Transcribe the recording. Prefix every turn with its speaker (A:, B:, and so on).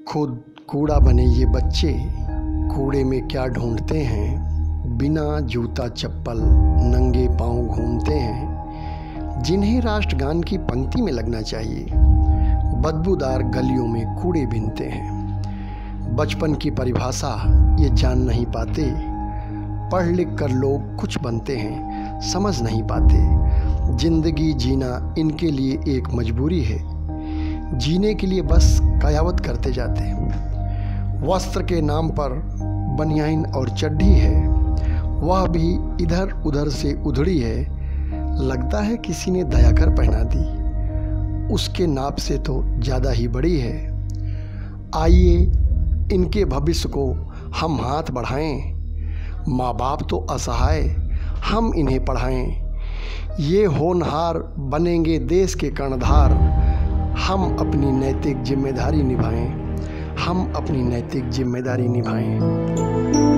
A: खुद कूड़ा बने ये बच्चे कूड़े में क्या ढूंढते हैं। बिना जूता चप्पल नंगे पांव घूमते हैं। जिन्हें राष्ट्रगान की पंक्ति में लगना चाहिए, बदबूदार गलियों में कूड़े बीनते हैं। बचपन की परिभाषा ये जान नहीं पाते। पढ़ लिख कर लोग कुछ बनते हैं, समझ नहीं पाते। जिंदगी जीना इनके लिए एक मजबूरी है। जीने के लिए बस कयावत करते जाते हैं। वस्त्र के नाम पर बनियाइन और चड्ढी है, वह भी इधर उधर से उधड़ी है। लगता है किसी ने दया कर पहना दी, उसके नाप से तो ज़्यादा ही बड़ी है। आइए इनके भविष्य को हम हाथ बढ़ाएं। माँ बाप तो असहाय, हम इन्हें पढ़ाएं। ये होनहार बनेंगे देश के कर्णधार। हम अपनी नैतिक जिम्मेदारी निभाएं। हम अपनी नैतिक जिम्मेदारी निभाएं।